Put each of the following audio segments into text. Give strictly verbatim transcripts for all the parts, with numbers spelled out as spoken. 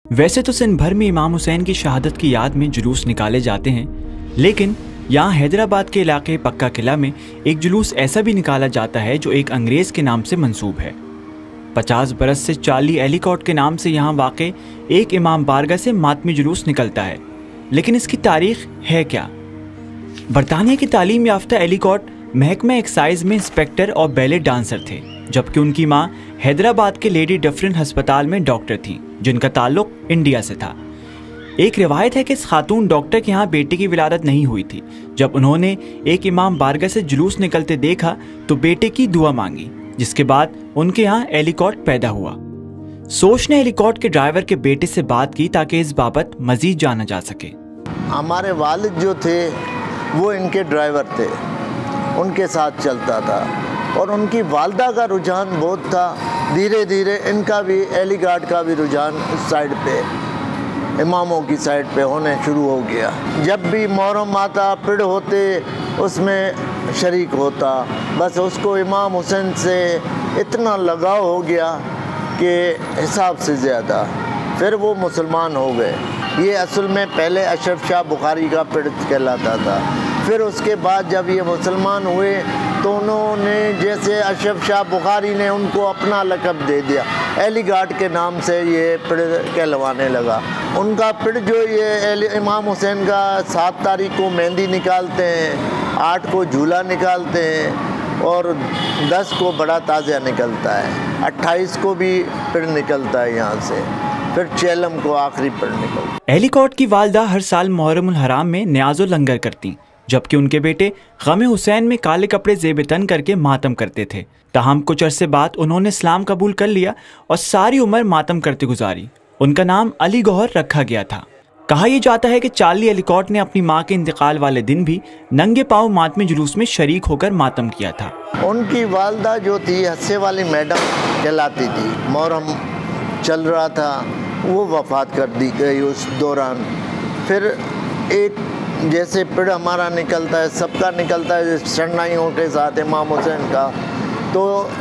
वैसे तो सिंध भर में इमाम हुसैन की शहादत की याद में जुलूस निकाले जाते हैं, लेकिन यहाँ हैदराबाद के इलाके पक्का किला में एक जुलूस ऐसा भी निकाला जाता है जो एक अंग्रेज़ के नाम से मंसूब है। पचास बरस से चार्ली एलिकॉट के नाम से यहाँ वाक़े एक इमाम बारगाह से मातमी जुलूस निकलता है, लेकिन इसकी तारीख़ है क्या? बरतानिया की तालीम याफ्ता एलिकॉट महकमा एक्साइज में इंस्पेक्टर और बैले डांसर थे, जबकि उनकी माँ हैदराबाद के लेडी डफरिन अस्पताल में डॉक्टर थी, जिनका ताल्लुक इंडिया से था। एक रिवायत है कि इस खातून डॉक्टर के यहाँ बेटे की विलादत नहीं हुई थी। जब उन्होंने एक इमाम बारगाह से जुलूस निकलते देखा तो बेटे की दुआ मांगी, जिसके बाद उनके यहाँ एलिकॉट पैदा हुआ। सोच ने एलिकॉट के ड्राइवर के बेटे से बात की ताकि इस बाबत मजीद जाना जा सके। हमारे वालिद जो थे वो इनके ड्राइवर थे, उनके साथ चलता था और उनकी वालदा का रुझान बहुत था। धीरे धीरे इनका भी एलिकॉट का भी रुझान उस साइड पे, इमामों की साइड पे होने शुरू हो गया। जब भी मुहर्रम आता, पिड़ होते, उसमें शरीक होता। बस उसको इमाम हुसैन से इतना लगाव हो गया कि हिसाब से ज़्यादा। फिर वो मुसलमान हो गए। ये असल में पहले अशरफ शाह बुखारी का पिड़ कहलाता था। फिर उसके बाद जब ये मुसलमान हुए तो उन्होंने, जैसे अशरफ शाह बुखारी ने उनको अपना लक़ब दे दिया, एलिकॉट के नाम से ये पिड़ कहलवाने लगा। उनका पिड़ जो ये इमाम हुसैन का सात तारीख को मेहंदी निकालते हैं, आठ को झूला निकालते हैं और दस को बड़ा ताज़िया निकलता है, अट्ठाईस को भी पिड़ निकलता है यहाँ से, फिर चेलम को आखिरी पिड़ निकलता है। एलिकॉट की वालदा हर साल मुहर्रम उल हराम में न्याज़ो लंगर करती, जबकि उनके बेटे गम हुसैन में काले कपड़े ज़ेब तन करके मातम करते थे। ताहम कुछ अरसे बाद उन्होंने इस्लाम कबूल कर लिया और सारी उम्र मातम करते गुजारी। उनका नाम अली गौहर रखा गया था। कहा यह जाता है कि चार्ली एलिकॉट ने अपनी मां के इंतकाल वाले दिन भी नंगे पांव मातमी जुलूस में शरीक होकर मातम किया था। उनकी वालदा जो थी हस्से वाली मैडम कहलाती थी। मुहर्रम चल रहा था, वो वफात कर दी गई उस दौरान। फिर एक जैसे पिड़ हमारा निकलता है, सबका निकलता है शरणाइयों के साथ इमाम हुसैन का, तो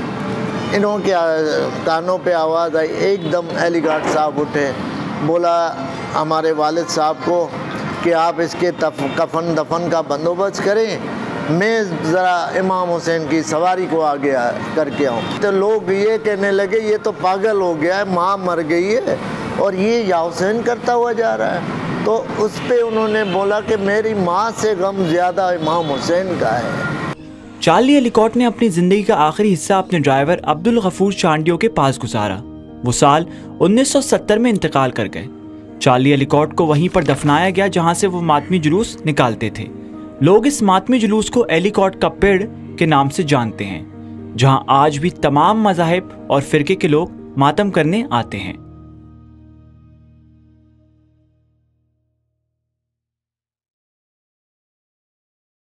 इन्हों के कानों पे आवाज़ आई। एकदम एलिकॉट साहब उठे, बोला हमारे वालिद साहब को कि आप इसके तफ कफन दफन का बंदोबस्त करें, मैं ज़रा इमाम हुसैन की सवारी को आगे करके आऊँ। तो लोग ये कहने लगे ये तो पागल हो गया है, माँ मर गई है और ये या हुसैन करता हुआ जा रहा है। तो उस पे उन्होंने बोला कि मेरी माँ से गम ज़्यादा इमाम हुसैन का है। चार्ली एलिकॉट ने अपनी ज़िंदगी का आखिरी हिस्सा अपने ड्राइवर अब्दुल गफूर चांडियो के पास गुजारा। वो साल उन्नीस सौ सत्तर में इंतकाल कर गए। चार्ली एलिकॉट को वहीं पर दफनाया गया जहां से वो मातमी जुलूस निकालते थे। लोग इस मातमी जुलूस को एलिकॉट का पेड़ के नाम से जानते हैं, जहां आज भी तमाम मज़ाहिब और फ़िरके के लोग मातम करने आते हैं।